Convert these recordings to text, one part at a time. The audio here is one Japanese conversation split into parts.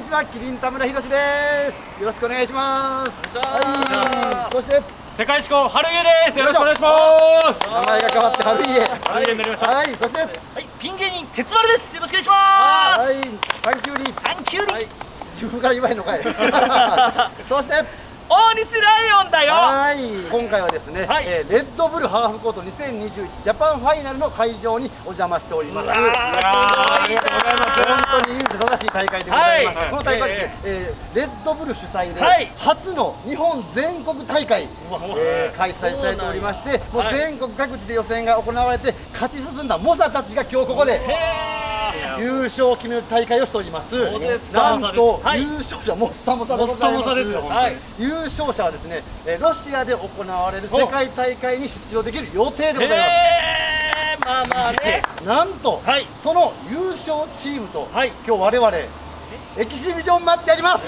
ちは、キリン田村宏です。よろしくお願いします。はい、そして世界志向春家です。よろしくお願いします。 名前が変わって春家。 春家になりました。 はい、そしてピン芸人鉄丸です。よろしくお願いします。 はい、サンキューリー。 サンキューリー。 自分から言わへんのかい。そして大西ライオンだよ。 はい、今回はですね、レッドブルハーフコート2021ジャパンファイナルの会場にお邪魔しております。 ありがとうございます。 本当に正しい大会でございまして、この大会ですね、レッドブル主催で初の日本全国大会開催されておりまして、もう全国各地で予選が行われて勝ち進んだ猛者たちが今日ここで優勝を決める大会をしております。なんと優勝者もっさもさでございます。優勝者はですね、ロシアで行われる世界大会に出場できる予定でございます。 まあまあね、 なんとその優勝チームと今日我々エキシビジョンマッチやります。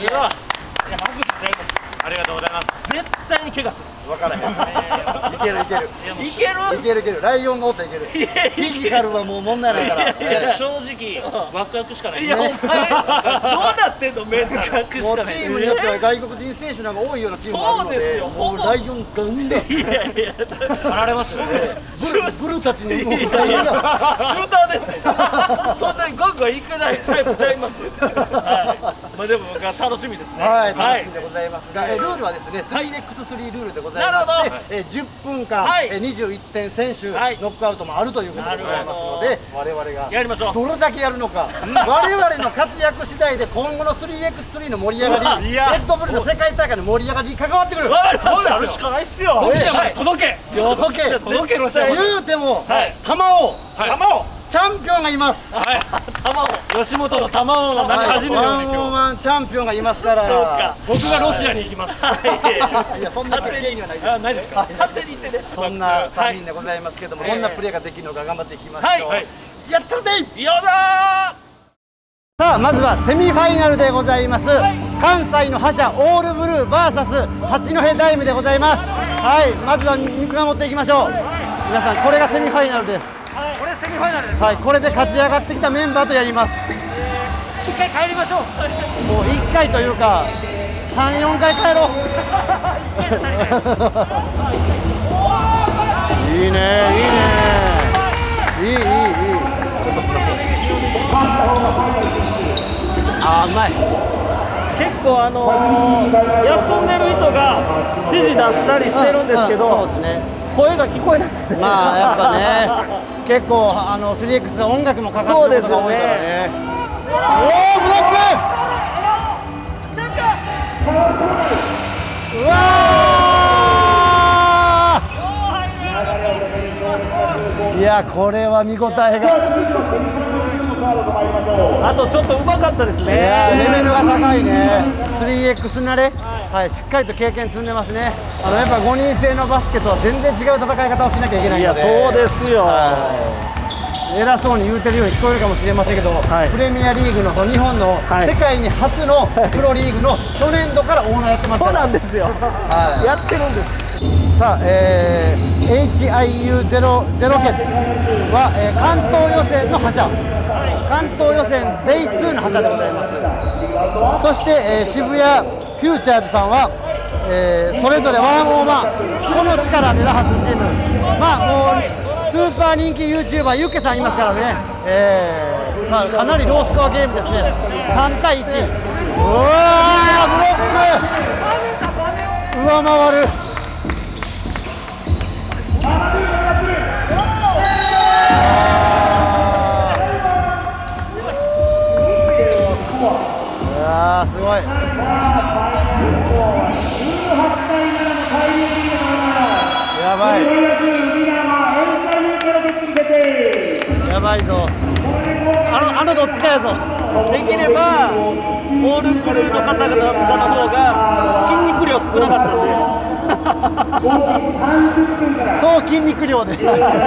ありがとうございます。絶対に怪我する。 分からへん。いけるいける。 いける。 いけるいける。ライオンがおったらいける。フィジカルはもう問題ないから。 いや正直ワクワクしかない。いやお前どうなってんのメンタル。ワクワクしかない。 チームによっては外国人選手なんか多いようなチームもあるので、もうライオンガンガン。いやいや。 やられますよね。 ブルーたちにもうライオンが。 シューターですね。そんなにガンガンいかないタイプちゃいます。まあでも僕は楽しみですね。 はい、楽しみでございますが、ルールはですね、3x3 ルールでございまして、10分間21点先取ノックアウトもあるということでございますので、我々がやりましょう。 どれだけやるのか、我々の活躍次第で今後の 3x3 の盛り上がり、レッドブルの世界大会の盛り上がりに関わってくる。 そうやるしかないっすよ。届け届け届けロシア。 言うても玉をチャンピオンがいます。 はい、吉本の玉王の中初めてワンオンワンチャンピオンがいますから。 そうか。僕がロシアに行きます。 いやそんなプレーにはないです。 ないですか。勝手に言ってね。 そんな3人でございますけども、どんなプレーができるのか頑張っていきましょう。やったるでい。 よだー。さあまずはセミファイナルでございます。関西の覇者オールブルー VS 八戸ダイムでございます。はい、まずは見守っていきましょう。皆さんこれがセミファイナルです。 これセミファイナルです。 はい、これで勝ち上がってきたメンバーとやります。 一回帰りましょう。 もう1回というか3、4回帰ろう。いいねいいね、いいちょっとすみません。あーうまい。 結構休んでる人が指示出したりしてるんですけど、声が聞こえないですね。 まあやっぱね、結構3x で音楽もかかってることが多いからね。おおブロック。うわー。いやこれは見応えが。 あとちょっとうまかったですね。 いやレベルが高いね。3x 慣れ、はい、しっかりと経験積んでますね。やっぱ5人制のバスケとは全然違う戦い方をしなきゃいけないので。 いやそうですよ。 偉そうに言うてるように聞こえるかもしれませんけど、プレミアリーグの日本の世界に初のプロリーグの初年度からオーナーやってますから。 そうなんですよ。やってるんです。 さあ、HIU ゼロケッツは、関東予選の覇者、関東予選 Day2 の覇者でございます。そして、渋谷フューチャーズさんは、それぞれワンオーワンこの力で打破するチーム。まあもうスーパー人気 YouTuber ユッケさんいますからね、さあかなりロースコアゲームですね。3対1。うわーブロック上回る。すごい。やばい。やばいぞ。どっちかやぞ。 できればオールブルーの方々の方が筋肉量少なかったんで。 そう筋肉量で。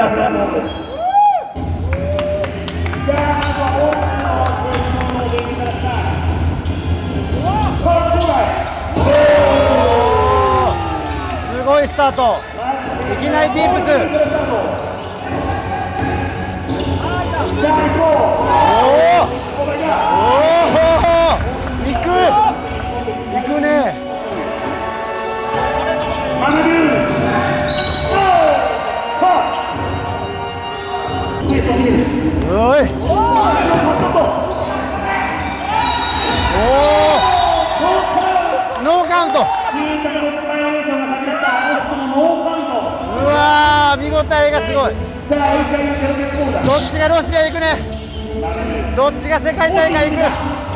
すごいスタート。いきなりディープ2。おお、いく。 おい。ノーカウント。うわー、見応えがすごい。どっちがロシア行くね。どっちが世界大会行く。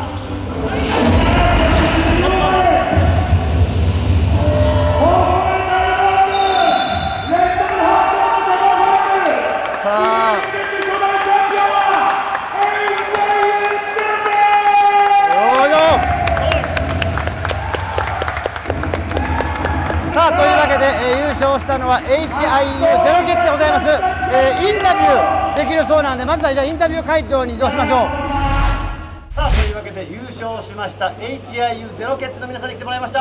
さあ。さあというわけで、優勝したのは HIU ゼロキッでございます。インタビューできるそうなんで、まずはじゃあインタビュー会場に移動しましょう。さあというわけで優勝しました HIU ゼロキッの皆さんに来てもらいました。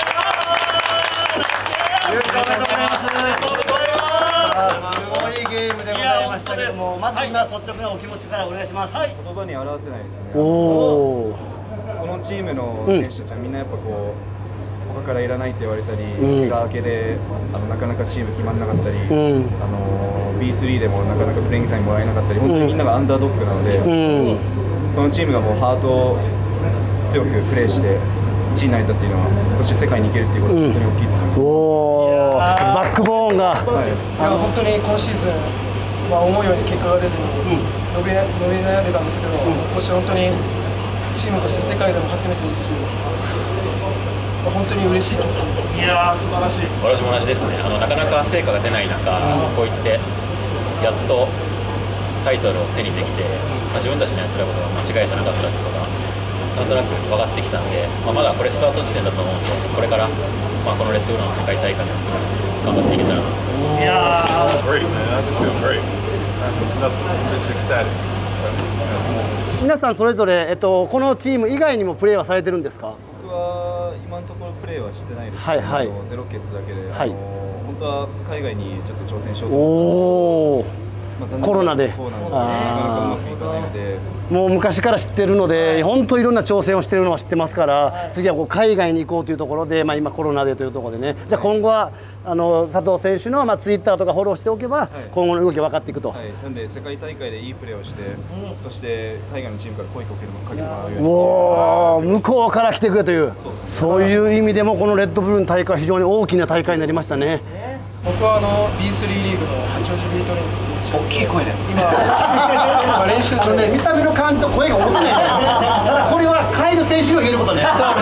優勝おめでとうございます。すごいゲームでございましたけども、まず今率直なお気持ちからお願いします。 言葉に表せないですね。このチームの選手たちはみんなやっぱこう他からいらないって言われたり、怪我明けでなかなかチーム決まんなかったり、B3 でもなかなかプレイングタイムもらえなかったり、本当にみんながアンダードッグなので、そのチームがもうハートを強くプレーして1位になれたっていうのは、そして世界に行けるっていうことは本当に大きいと思います。 バックボーンが、 本当に今シーズン、思うように結果が出ずに伸び悩んでたんですけど、今年本当にチームとして世界でも初めてですし、本当に嬉しい気持ち。 いやー、素晴らしい。 私も同じですね。なかなか成果が出ない中、こういってやっとタイトルを手にできて、自分たちのやってたことが間違いじゃなかったってことがなんとなく分かってきたんで、まだこれスタート地点だと思うので、これからこのレッドブルの世界大会で頑張っていけたらなと。 いやー、 Great, man. I just feel great. I'm just ecstatic. 皆さんそれぞれ、このチーム以外にもプレーはされてるんですか？ 僕は今のところプレーはしてないですけど、ゼロケツだけで、本当は海外にちょっと挑戦しようと思ってます。コロナで、 そうなんですよ。なかなかうまくいかないので、 もう昔から知ってるので、本当いろんな挑戦をしてるのは知ってますから、次はこう海外に行こうというところで、今コロナでというところでね、じゃあ今後は佐藤選手のツイッターとかフォローしておけば、今後の動きが分かっていくと。 なんで世界大会でいいプレーをして、そして海外のチームから声をかけてもらうように。 おー、向こうから来てくれという、そういう意味でもこのレッドブルの大会は非常に大きな大会になりましたね。 僕はB3 リーグの八王子ビートレインズっていうチーム、 大きい声で今練習する見た目の感じと声が大きいね。これはカイル選手に言えることね。そう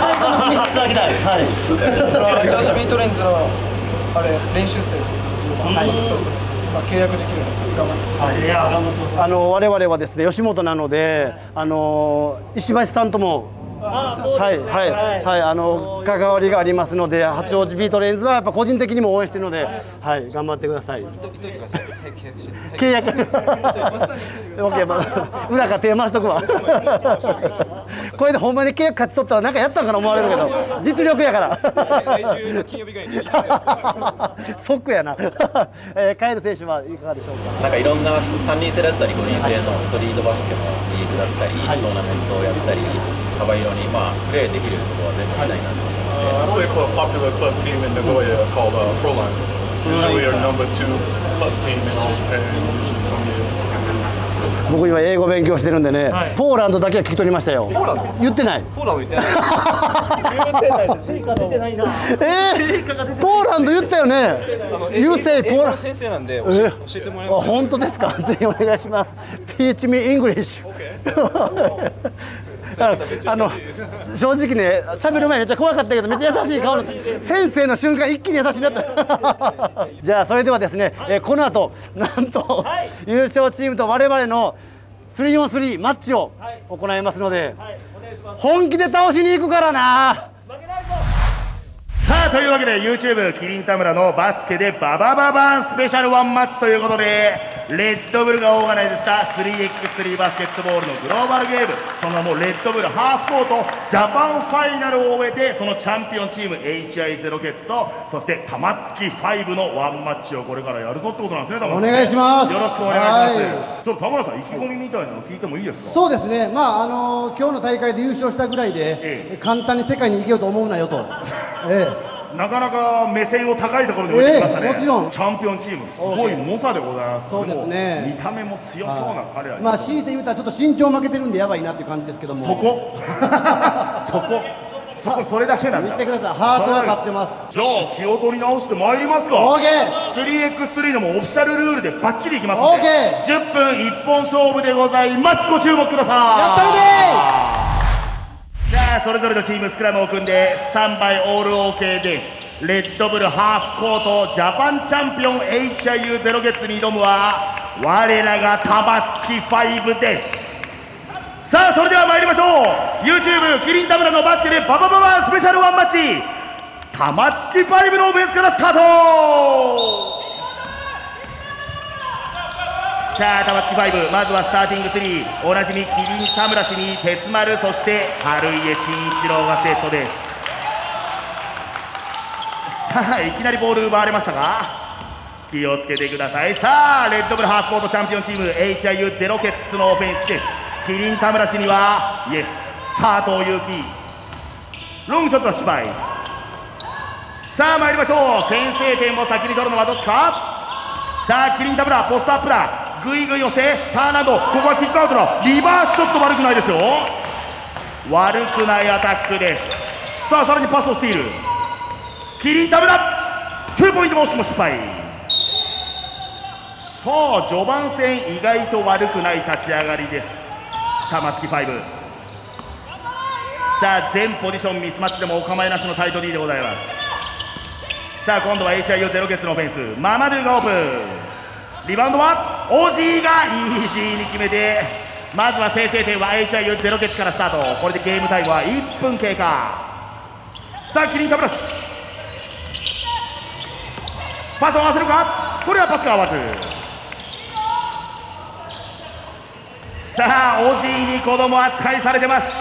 その八王子ビートレインズの練習生というか、契約できるので頑張って。 我々はですね、吉本なので、石橋さんとも関わりがありますので、八王子ビートレインズはやっぱ個人的にも応援しているので、頑張ってください。契約。裏から手回しとくわ。これでほんまに契約勝ち取ったらなんかやったんかな思われるけど、実力やから。 来週の金曜日ぐらいに。 ソックやな。カエル選手はいかがでしょうか。 なんかいろんな3人制だったり5人制のストリートバスケのリーグだったり、トーナメントをやったり、幅広にプレーできるところは全部見たいなと思って。 I play for a popular club team in Nagoya called Proline. Usually our number 2 club team in all Japan. Usually some years. 僕今英語勉強してるんでね、ポーランドだけは聞き取りましたよ。 ポーランド？ 言ってない。 ポーランド言ってない。 成果出てないな。 ポーランド言ったよね。You say ポーランド。 先生なんで教えてもらいます。 本当ですか。ぜひお願いします。Teach me English。正直ね、喋る前めっちゃ怖かったけど、めっちゃ優しい顔の先生の瞬間一気に優しくなった。じゃあそれではですね、この後なんと優勝チームと我々の 3on3 マッチを行いますので、本気で倒しに行くからな。 さあというわけで YouTube キリン田村のバスケでババババンスペシャルワンマッチということで、レッドブルがオーガナイズした 3x3 バスケットボールのグローバルゲーム、その名もレッドブルハーフコートジャパンファイナルを終えて、そのチャンピオンチーム HI ゼロケッツと、そして玉突き5のワンマッチをこれからやるぞってことなんですね。 お願いします。 よろしくお願いします。ちょっと田村さん、意気込みみたいなの聞いてもいいですか？ そうですね、今日の大会で優勝したぐらいで、簡単に世界に行けようと思うなよと。 なかなか目線を高いところに置いてきましたね。 もちろんチャンピオンチームすごい猛者でございます。 そうですね。 見た目も強そうな彼らに。 まあ強いて言うたらちょっと身長負けてるんでやばいなっていう感じですけども。 そこそれだけなんだ。 見てください。ハートは勝ってます。 じゃあ気を取り直してまいりますか。 オーケー。3x3 のもオフィシャルルールでバッチリいきますので。 オーケー。 10分一本勝負でございます。ご注目ください。 やったるでー。じゃあそれぞれのチームスクラムを組んでスタンバイオール OK です。レッドブルハーフコートジャパンチャンピオン HIU ゼロゲッツに挑むは我らが玉突き5です。さあそれでは参りましょう。 YouTube キリン田村のバスケでババババンスペシャルワンマッチ玉突き5のオフェンスからスタート。さあ玉突き5、まずはスターティング3、おなじみキリン田村氏に鉄丸、そして春家慎一郎がセットです。さあいきなりボール奪われましたが気をつけてください。さあレッドブルハーフコートチャンピオンチーム HIU ゼロケッツのオフェンスです。キリン田村氏にはイエス佐藤悠基、ロングショットは失敗。さあ参りましょう。先制点を先に取るのはどっちか。さあキリン田村ポストアップだ、ぐいぐい寄せターンアウト、ここはキックアウトだ。リバースショット悪くないですよ。悪くないアタックです。さあさらにパスをスティール、キリン田村2ポイントも惜しくも失敗。さあ序盤戦意外と悪くない立ち上がりです。玉突き5。さあ全ポジションミスマッチでもお構いなしのタイト D でございます。さあ今度は HIU ゼロゲッツのオフェンス、ママドゥがオープン、リバウンドはオジーがイージーに決めて、まずは先制点は HIU ゼロゲッツからスタート。これでゲームタイムは1分経過。さあキリン田村氏パスを合わせるか、これはパスが合わず。さあオジーに子供扱いされてます。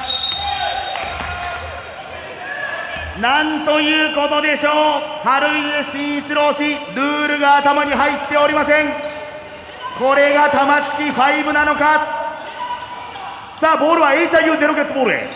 なんということでしょう。春家慎一郎氏ルールが頭に入っておりません。これが玉突き5なのか。さあボールは HIU ゼロゲッツボールへ。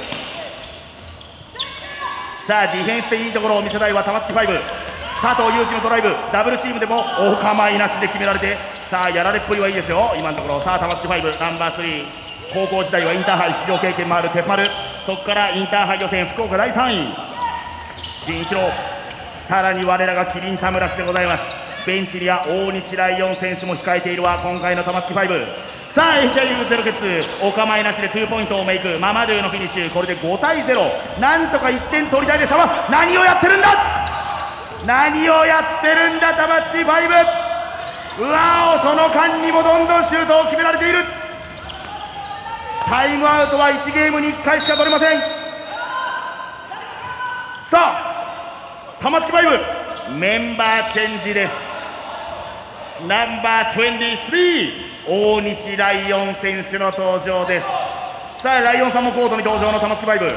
さあディフェンスでいいところを見せたいは玉突き5。佐藤悠基のドライブ、ダブルチームでもお構いなしで決められて、さあやられっぷりはいいですよ今のところ。さあ玉突き5ナンバー3、高校時代はインターハイ出場経験もある鉄丸、そこからインターハイ予選福岡第3位慎一郎、さらに我らがキリン田村氏でございます。ベンチには大西ライオン選手も控えているわ今回の玉突き5。さあ HIU ゼロゲッツお構いなしで2ポイントをメイク、ママドゥのフィニッシュ、これで5対0、なんとか1点取りたいです。何をやってるんだ、何をやってるんだ玉突き5。うわお、その間にもどんどんシュートを決められている。タイムアウトは1ゲームに1回しか取れません。さあ玉突き5メンバーチェンジです。ナンバー23大西ライオン選手の登場です。さあライオンさんもコートに登場の玉突き5。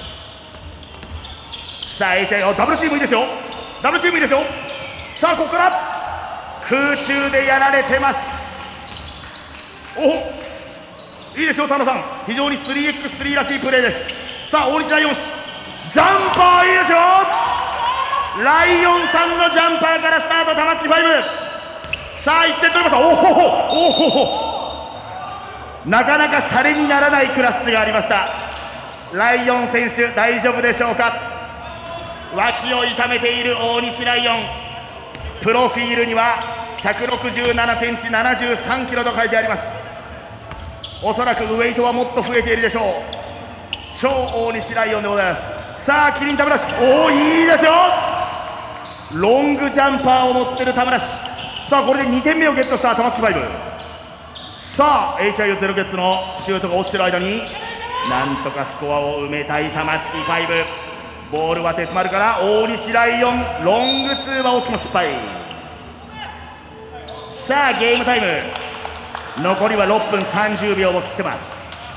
さあ HIU ダブルチームいいですよ、ダブルチームいいですよ。さあここから空中でやられてます。おいいですよ田野さん、非常に 3x3 らしいプレーです。さあ大西ライオン氏ジャンパーいいですよ。ライオンさんのジャンパーからスタート玉突き5。さあ1点取りました。なかなかシャレにならないクラッシュがありました。ライオン選手大丈夫でしょうか。脇を痛めている大西ライオン、プロフィールには167センチ73キロと書いてあります。おそらくウェイトはもっと増えているでしょう。超大西ライオンでございます。さあキリン田村氏、いいですよ。ロングジャンパーを持っている田村氏。さあこれで2点目をゲットした玉突き5。さあ HIU ゼロゲッツのシュートが落ちている間になんとかスコアを埋めたい玉突き5。ボールは鉄丸から大西ライオン、ロングツーは惜しくも失敗。さあゲームタイム残りは6分30秒を切ってます。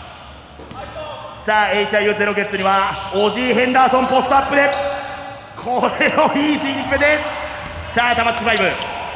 さあ HIU ゼロゲッツにはオジー・ヘンダーソンポストアップでこれをイージーに決めて、さあ玉突き5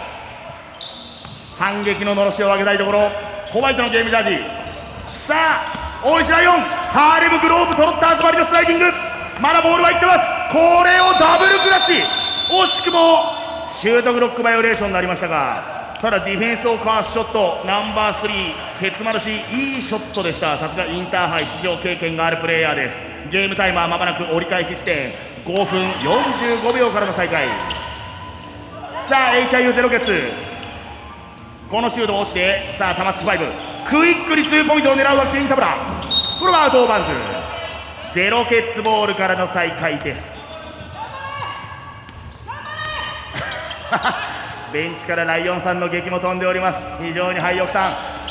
反撃ののろしを上げたいところ。ホワイトのゲームジャージ。さあ大西ライオンハーレムグローブトロッターズ割りのスライディング、まだボールは生きてます。これをダブルクラッチ。 惜しくもシュートブロックバイオレーションになりましたが、ただディフェンスをかわすショット、ナンバー3鉄丸氏、いいショットでした。さすがインターハイ出場経験があるプレイヤーです。ゲームタイムはまもなく折り返し地点、5分45秒からの再開。さあ HIU ゼロゲッツ、このシュート落ちて、さあ玉突き5、クイックに2ポイントを狙うはキリン田村。これはアウトオーバーンズ、ゼロケッツボールからの再開です。ベンチからライオンさんの激も飛んでおります。非常にハイオクターン。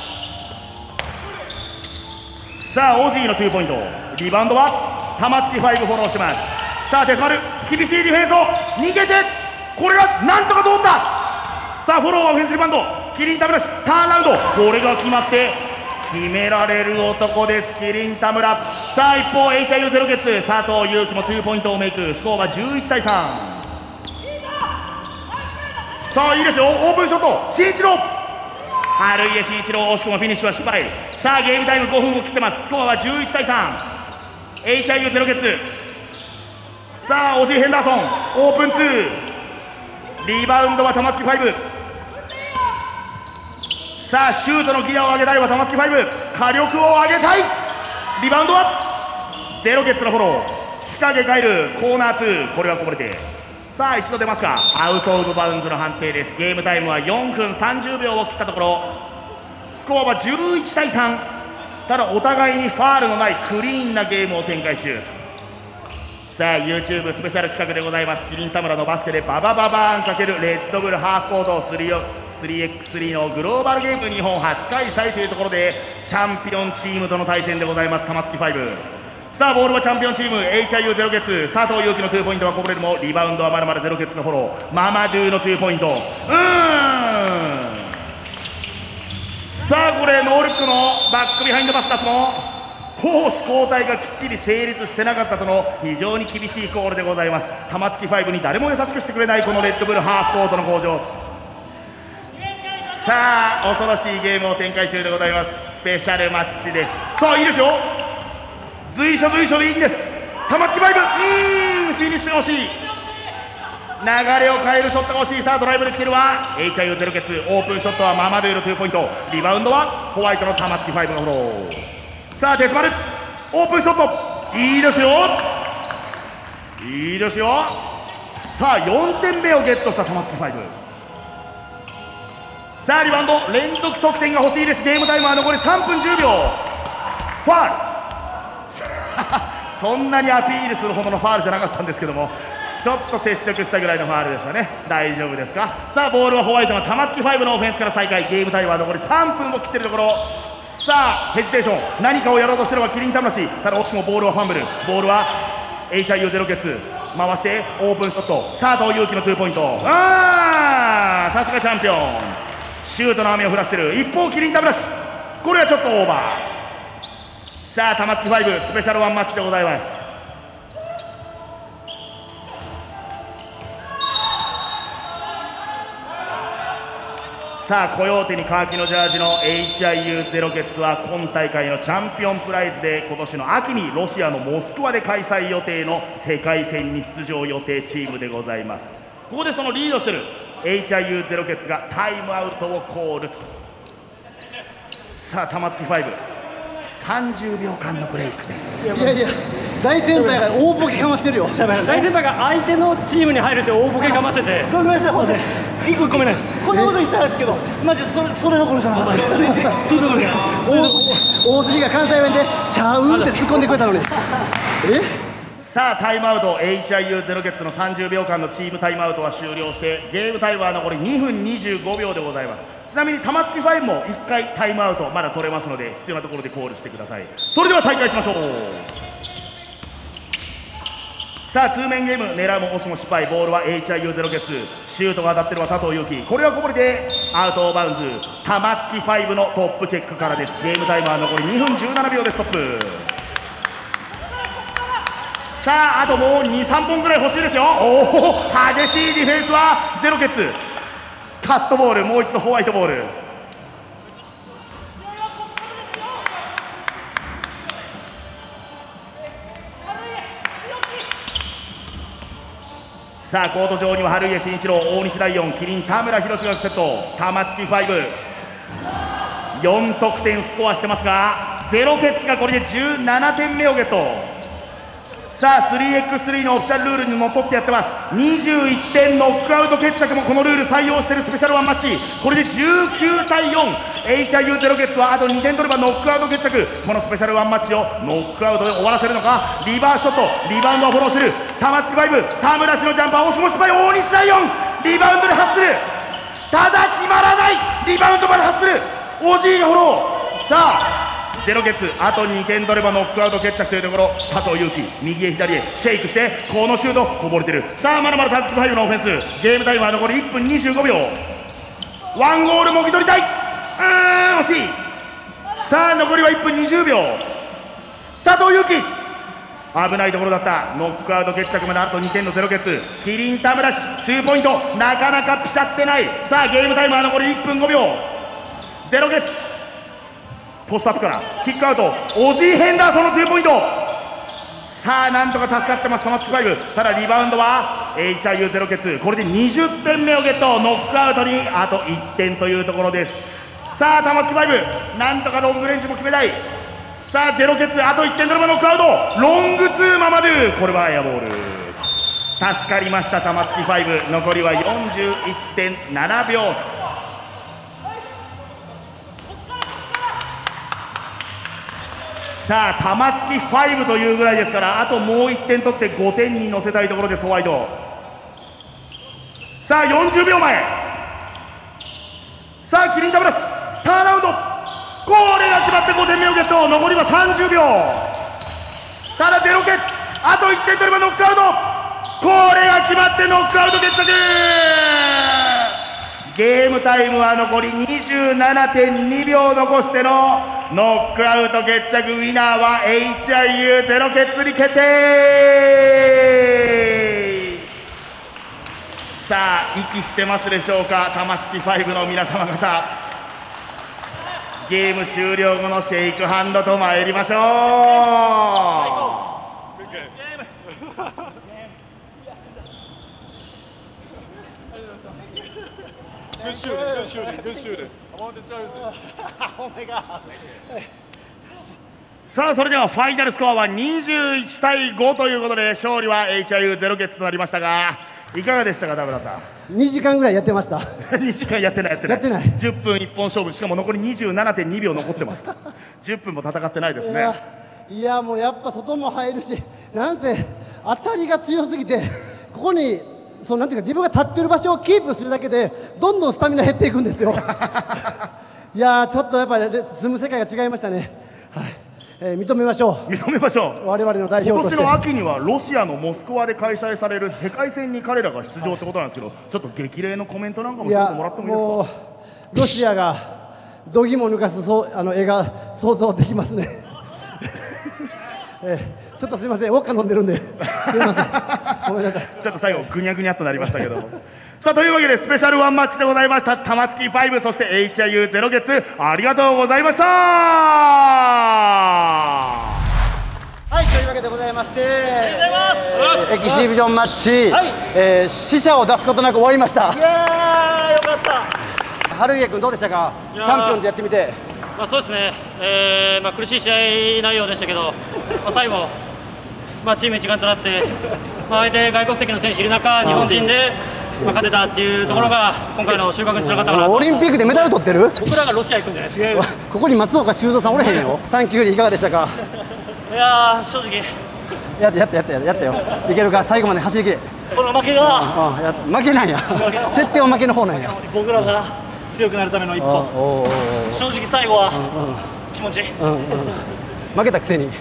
さあオジーの2ポイント、リバウンドは玉突き5フォローしてます。さあ鉄丸、厳しいディフェンスを逃げて、これがなんとか通った。さあフォローはオフェンスリバウンド、キリン田村氏ターンラウンド、これが決まって決められる男です、キリン田村。さあ一方 HIU ゼロゲッツ、佐藤悠基も2ポイントをメイク、スコアが11対3。さあいいですよ、オープンショット、慎一郎、春家慎一郎、惜しくもフィニッシュは失敗。さあゲームタイム5分を切ってます。スコアは11対3。 HIU ゼロゲッツ、さあオジー・ヘンダーソンオープン2、リバウンドは玉突き5。さあシュートのギアを上げたいは玉突き5、火力を上げたい。リバウンドはゼロゲッツのフォロー、日陰返るコーナー2、これはこぼれて、さあ一度出ますか、アウトオブバウンズの判定です。ゲームタイムは4分30秒を切ったところ、スコアは11対3。ただお互いにファールのないクリーンなゲームを展開中。さあ YouTube スペシャル企画でございます。キリン田村のバスケでババババーン×レッドブルハーフコート 3x3 のグローバルゲーム日本初開催というところで、チャンピオンチームとの対戦でございます。玉突き5。さあボールはチャンピオンチーム HIU ゼロゲッツ、佐藤悠基の2ポイントはこぼれるもリバウンドはまだまだゼロゲッツのフォロー、ママドゥの2ポイント、さあこれノールックのバックビハインドパス出すも攻守交代がきっちり成立してなかったとの非常に厳しいコールでございます。玉突き5に誰も優しくしてくれないこのレッドブルハーフコートの向上、さあ恐ろしいゲームを展開中でございます。スペシャルマッチです。さあいいですよ、随所随所でいいんです。玉突き5、フィニッシュが惜しい、流れを変えるショットが惜しい。さあドライブで来てるは HIU ゼロケツ、オープンショットはママドゥの2ポイント、リバウンドはホワイトの玉突き5のフォロー。さあ鉄丸オープンショット、いいですよいいですよ。さあ4点目をゲットした玉突き5。さあリバウンド連続得点が欲しいです。ゲームタイムは残り3分10秒。ファールそんなにアピールするほどのファールじゃなかったんですけども、ちょっと接触したぐらいのファールでしたね。大丈夫ですか。さあボールはホワイトの玉突き5のオフェンスから再開。ゲームタイムは残り3分を切っているところ。さあヘジテーション、何かをやろうとしてるのはキリン魂。ただ惜しくもボールはファンブル。ボールは HIU ゼロゲッツ回してオープンショット、佐藤悠基の2ポイント。さすがチャンピオン、シュートの雨を降らしてる。一方キリン魂、これはちょっとオーバー。さあ玉突き5スペシャルワンマッチでございます。さあコヨーテにカーキのジャージの HIU ゼロゲッツは今大会のチャンピオンプライズで今年の秋にロシアのモスクワで開催予定の世界戦に出場予定チームでございます。ここでそのリードしている HIU ゼロゲッツがタイムアウトをコールと。さあ玉突き5、30秒間のブレイクです。 いやいや、大先輩が大ボケかましてるよ。 大先輩が相手のチームに入るって大ボケかましてて、 ごめんなさい、すいません。 突っ込めないです。 こんなこと言ったんですけど、マジそれどころじゃなかったです。大筋が関西弁でちゃうって突っ込んでくれたのに。 さあタイムアウト HIU ゼロゲッツの30秒間のチームタイムアウトは終了してゲームタイムは残り2分25秒でございます。ちなみに玉突き5も1回タイムアウトまだ取れますので必要なところでコールしてください。それでは再開しましょう。さあ通面ゲーム狙うも惜しも失敗。ボールは HIU ゼロゲッツ、シュートが当たってるのは佐藤悠基、これはこぼれてアウトオーバウンズ。玉突き5のトップチェックからです。ゲームタイムは残り2分17秒でストップ。さああともう 2,3 本ぐらい欲しいですよ。おお激しいディフェンスはゼロゲッツ。カットボール、もう一度ホワイトボール。 さあコート上には春家慎一郎、大西ライオン、麒麟田村宏がセット。玉突き5、4得点スコアしてますが、ゼロケッツがこれで17点目をゲット。さあ 3x3 のオフィシャルルールにのっとってやってます。21点ノックアウト決着もこのルール採用しているスペシャルワンマッチ。これで19対4、 HIU ゼロケッツはあと2点取ればノックアウト決着。このスペシャルワンマッチをノックアウトで終わらせるのか。リバースショット、リバウンドをフォローする玉突き5、田村氏のジャンパー、惜しも失敗。大西ライオンリバウンドで発する、ただ決まらない。リバウンドまで発する、オジーがフォロー。さあゼロケッツあと2点取ればノックアウト決着というところ。佐藤悠基右へ左へシェイクしてこのシュートこぼれてる。さあまだまだ玉突き5のオフェンス。ゲームタイムは残り1分25秒。ワンゴールもぎ取りたい。惜しい。さあ残りは1分20秒。佐藤悠基危ないところだった。ノックアウト決着まであと2点のゼロケッツ。麒麟田村氏2ポイントなかなかピシャってない。さあゲームタイムは残り1分5秒。ゼロケッツポストアップからキックアウト、オジー・ヘンダーソンの2ポイント。さあなんとか助かってます玉突き5。ただリバウンドは HIU ゼロケッツ、これで20点目をゲット。ノックアウトにあと1点というところです。さあ玉突き5なんとかロングレンジも決めたい。さあゼロケッツあと1点取ればノックアウト。ロングツーママドゥ、これはエアボール。助かりました玉突き5。残りは 41.7 秒と。さあ玉突き5というぐらいですから、あともう1点取って5点に乗せたいところですホワイト。さあ40秒前。さあ麒麟田村氏ターンアラウンド、これが決まって5点目をゲット。残りは30秒。ただゼロケッツあと1点取ればノックアウト。これが決まってノックアウト決着。ゲームタイムは残り 27.2 秒残してのノックアウト決着。ウィナーは HIU ゼロケッツに決定。さあ息してますでしょうか玉突き5の皆様方。ゲーム終了後のシェイクハンドと参りましょう。 Good shooting, good shooting, good shooting. I want the jersey. Oh my god. さあそれではファイナルスコアは21対5ということで勝利は HIU ゼロケッツとなりましたが、いかがでしたか田村さん。 2時間ぐらいやってました。 2時間やってない。10分1本勝負、しかも残り 27.2 秒残ってます10分も戦ってないですね。 いやもうやっぱ外も入るし、なんせ当たりが強すぎて、ここにそうなんていうか自分が立ってる場所をキープするだけでどんどんスタミナ減っていくんですよいやちょっとやっぱり住む世界が違いましたね。はい、認めましょう。 認めましょう。 我々の代表として。 今年の秋にはロシアのモスクワで開催される世界戦に彼らが出場ってことなんですけど、ちょっと激励のコメントなんかもちょっともらってもいいですか。 もうロシアが度肝を抜かす絵が想像できますねちょっとすみません、ウォッカ飲んでるんで、すみません、ごめんなさい。 ちょっと最後、ぐにゃぐにゃっとなりましたけどさあというわけで、スペシャルワンマッチでございました。玉突き5、そして HIU ゼロケッツ、ありがとうございました。 はい、というわけでございまして、エキシビジョンマッチ、死者を出すことなく終わりました。 いやー、よかった。 春家君、どうでしたか、チャンピオンでやってみて。 そうですね、苦しい試合内容でしたけど、最後、チーム一丸となって、相手外国籍の選手いる中、日本人で勝てたっていうところが、今回の収穫につながったかなと。 オリンピックでメダル取ってる？ 僕らがロシア行くんじゃないですか。 ここに松岡修造さんおれへんよ。3級よりいかがでしたか？ いやー、正直。 やったよ。いけるか、最後まで走りきれ。 この負けが。 負けなんや。設定は負けの方なんや。 僕らが強くなるための一歩。正直最後は気持ち。 負けたくせに。い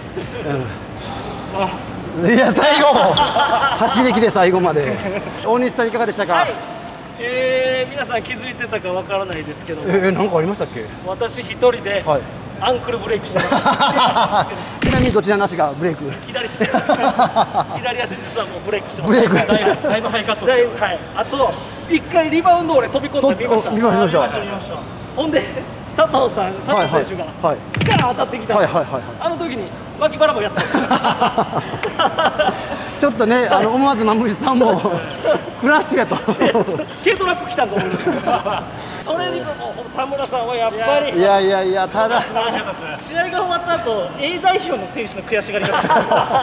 や最後走りきれ最後まで。大西さんいかがでしたか？はい、 皆さん気づいてたかわからないですけど、 なんかありましたっけ？ 私一人でアンクルブレイクしてました。 ちなみにどちらなしがブレイク？ 左足実はもうブレイクしてます。 ブレイク。 だいぶハイカットです。はい。あと一回リバウンド俺飛び込んで見ました。見ました。ほんで佐藤選手がガー当たってきた。あの時に脇腹もやったんです。 ちょっとね、思わずマムシさんもクラッシュやと軽トラック来たと思うんですけど、それにも田村さんはやっぱり、 いやいやいや、ただ試合が終わった後 A 代表の選手の悔しがり方して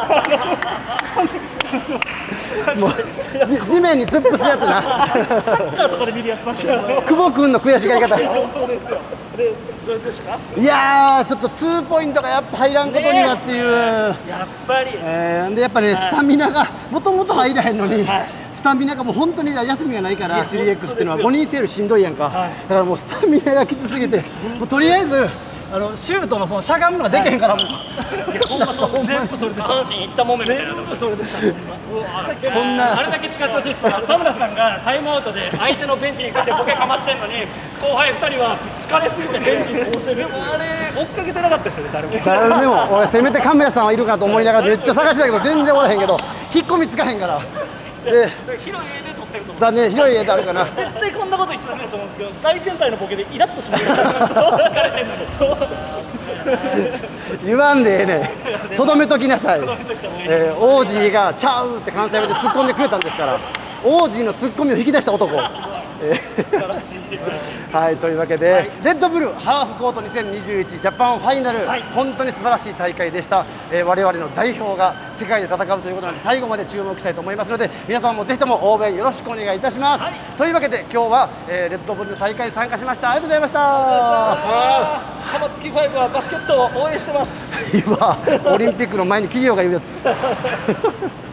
もう地面に突っ伏すやつなサッカーとかで見るやつなんだよ。 久保君の悔しがり方。 本当ですよ。で、どうでしたか？ いやー、ちょっと2ポイントがやっぱ入らんことにはっていう、 やっぱり、 でやっぱね、スタミナがもともと入らへんのに、スタミナがもう本当に休みがないから、3X っていうのは5人制よりしんどいやんか、だからもうスタミナがきつすぎて、もうとりあえずシュートのそのしゃがむのができへんから、もうほんまそう、全部それで阪神行ったもめみたいな、それでした。こんなあれだけ誓ってほしいです。田村さんがタイムアウトで相手のベンチに勝ってボケかましてんのに、後輩2人は疲れすぎてベンチにこうしてる。あれ追っかけてなかったですよね、誰も。 誰でも俺せめてカメラさんはいるかと思いながらめっちゃ探してたけど全然おらへんけど、引っ込みつかへんから。で広い絵で撮ってると思う。 だね、広い絵であるかな。 絶対こんなこと言っちゃダメだと思うんですけど、大先輩のボケでイラッとしました。 言わんでええねん、とどめときなさい。王子がちゃうって関西弁で突っ込んでくれたんですから、王子の突っ込みを引き出した男。はい、というわけで、レッドブルハーフコート2021ジャパンファイナル、本当に素晴らしい大会でした。我々の代表が世界で戦うということなので、最後まで注目したいと思いますので、皆様もぜひとも応援よろしくお願いいたします。というわけで、今日はレッドブルの大会に参加しました。ありがとうございました。 浜月ファイブはバスケットを応援してます。 今オリンピックの前に企業が言うやつ